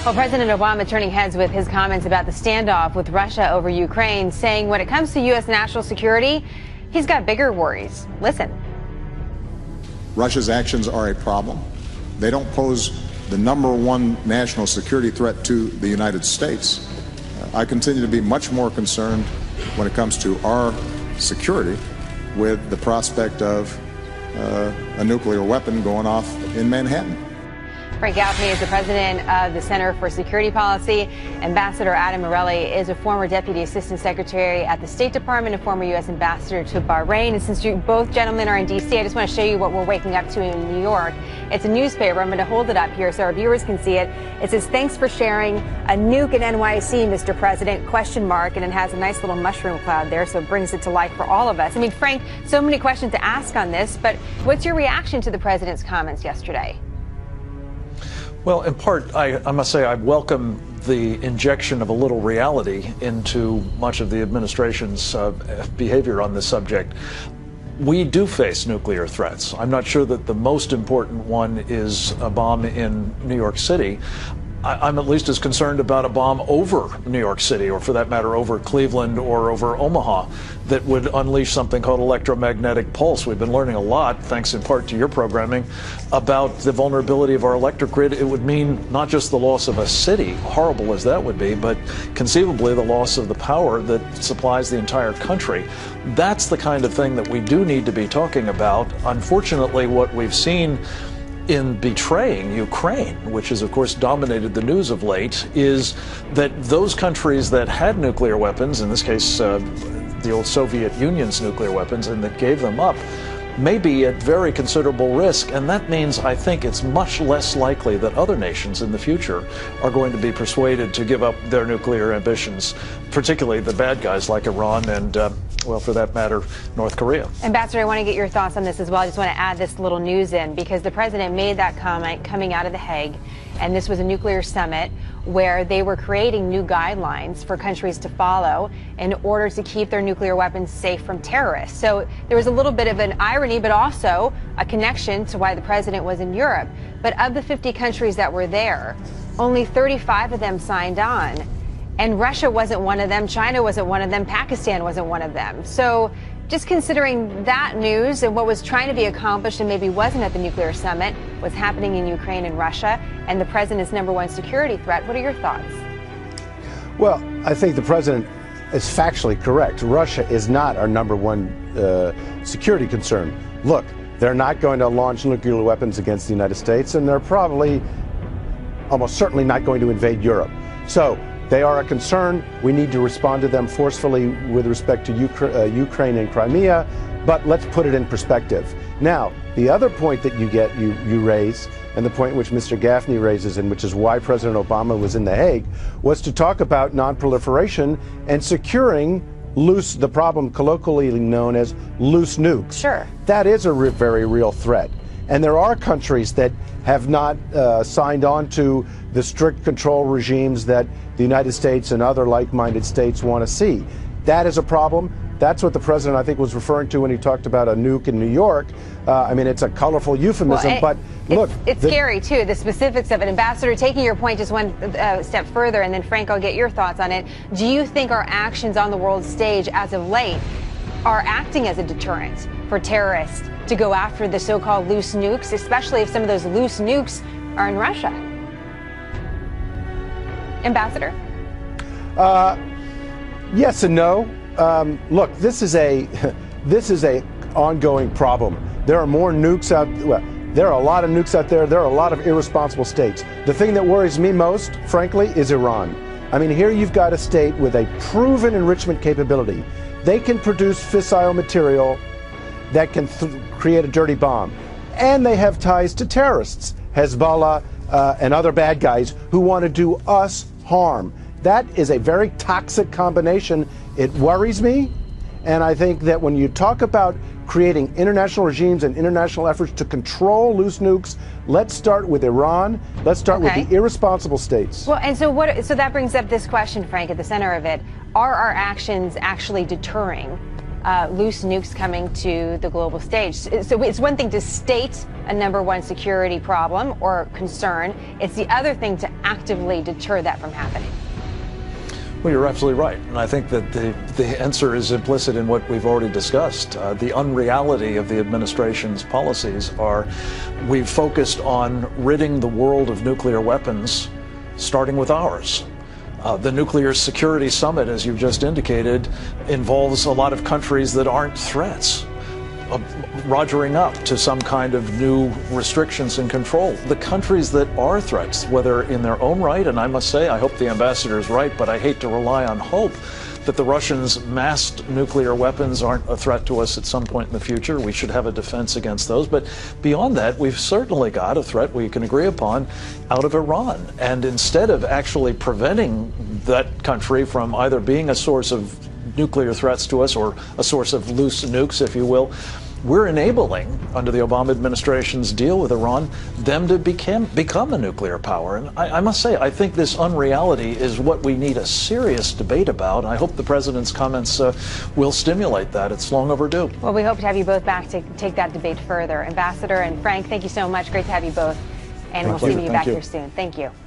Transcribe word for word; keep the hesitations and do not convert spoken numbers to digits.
Well, President Obama turning heads with his comments about the standoff with Russia over Ukraine, saying when it comes to U S national security, he's got bigger worries. Listen. Russia's actions are a problem. They don't pose the number one national security threat to the United States. Uh, I continue to be much more concerned when it comes to our security with the prospect of uh, a nuclear weapon going off in Manhattan. Frank Gaffney is the president of the Center for Security Policy. Ambassador Adam Morelli is a former deputy assistant secretary at the State Department, a former U S ambassador to Bahrain. And since you both gentlemen are in D C, I just want to show you what we're waking up to in New York. It's a newspaper. I'm going to hold it up here so our viewers can see it. It says, "Thanks for sharing a nuke in N Y C, Mister President," question mark. And it has a nice little mushroom cloud there, so it brings it to life for all of us. I mean, Frank, so many questions to ask on this, but what's your reaction to the president's comments yesterday? Well, in part, I, I must say I welcome the injection of a little reality into much of the administration's uh, behavior on this subject. We do face nuclear threats. I'm not sure that the most important one is a bomb in New York City. I'm at least as concerned about a bomb over New York City, or for that matter, over Cleveland or over Omaha, that would unleash something called electromagnetic pulse. We've been learning a lot, thanks in part to your programming, about the vulnerability of our electric grid. It would mean not just the loss of a city, horrible as that would be, but conceivably the loss of the power that supplies the entire country. That's the kind of thing that we do need to be talking about. Unfortunately, what we've seen in betraying Ukraine, which has of course dominated the news of late, is that those countries that had nuclear weapons, in this case uh, the old Soviet Union's nuclear weapons, and that gave them up, may be at very considerable risk. And that means I think it's much less likely that other nations in the future are going to be persuaded to give up their nuclear ambitions, particularly the bad guys like Iran and uh, well, for that matter, North Korea. Ambassador, I want to get your thoughts on this as well. I just want to add this little news in because the president made that comment coming out of The Hague, and this was a nuclear summit where they were creating new guidelines for countries to follow in order to keep their nuclear weapons safe from terrorists. So there was a little bit of an irony, but also a connection to why the president was in Europe. But of the fifty countries that were there, only thirty-five of them signed on. And Russia wasn't one of them, China wasn't one of them, Pakistan wasn't one of them. So just considering that news and what was trying to be accomplished and maybe wasn't at the nuclear summit, what's happening in Ukraine and Russia, and the president's number one security threat, what are your thoughts? Well, I think the president is factually correct. Russia is not our number one uh, security concern. Look, they're not going to launch nuclear weapons against the United States, and they're probably almost certainly not going to invade Europe. So they are a concern. We need to respond to them forcefully with respect to Ukra- uh, Ukraine and Crimea, but let's put it in perspective. Now, the other point that you get, you, you raise, and the point which Mister Gaffney raises, and which is why President Obama was in The Hague, was to talk about nonproliferation and securing loose, the problem colloquially known as loose nukes. Sure. That is a re- very real threat. And there are countries that have not uh, signed on to the strict control regimes that the United States and other like-minded states want to see. That is a problem. That's what the president, I think, was referring to when he talked about a nuke in New York. Uh, I mean, it's a colorful euphemism, well, it, but look. It's, it's the, scary, too, the specifics of it. Ambassador, taking your point just one uh, step further, and then, Frank, I'll get your thoughts on it. Do you think our actions on the world stage as of late are acting as a deterrent for terrorists to go after the so-called loose nukes, especially if some of those loose nukes are in Russia? Ambassador? Uh, yes and no. Um, look, this is a this is a ongoing problem. There are more nukes out. Well, there are a lot of nukes out there. There are a lot of irresponsible states. The thing that worries me most, frankly, is Iran. I mean, here you've got a state with a proven enrichment capability. They can produce fissile material that can th- create a dirty bomb, and they have ties to terrorists, Hezbollah, uh, and other bad guys who want to do us harm. That is a very toxic combination. It worries me, and I think that when you talk about creating international regimes and international efforts to control loose nukes, let's start with Iran. Let's start okay. with the irresponsible states. Well, and so what? So that brings up this question, Frank, at the center of it: are our actions actually deterring uh, loose nukes coming to the global stage. So it's one thing to state a number one security problem or concern. It's the other thing to actively deter that from happening. Well, you're absolutely right. And I think that the, the answer is implicit in what we've already discussed. Uh, the unreality of the administration's policies are we've focused on ridding the world of nuclear weapons, starting with ours. Uh, the Nuclear Security Summit, as you've just indicated, involves a lot of countries that aren't threats. Uh, rogering up to some kind of new restrictions and control. The countries that are threats, whether in their own right, and I must say, I hope the ambassador is right, but I hate to rely on hope that the Russians' massed nuclear weapons aren't a threat to us at some point in the future. We should have a defense against those. But beyond that, we've certainly got a threat we can agree upon out of Iran. And instead of actually preventing that country from either being a source of nuclear threats to us or a source of loose nukes, if you will, we're enabling, under the Obama administration's deal with Iran, them to become, become a nuclear power. And I, I must say, I think this unreality is what we need a serious debate about. I hope the president's comments uh, will stimulate that. It's long overdue. Well, we hope to have you both back to take that debate further. Ambassador and Frank, thank you so much. Great to have you both. And we'll see you back here soon. Thank you.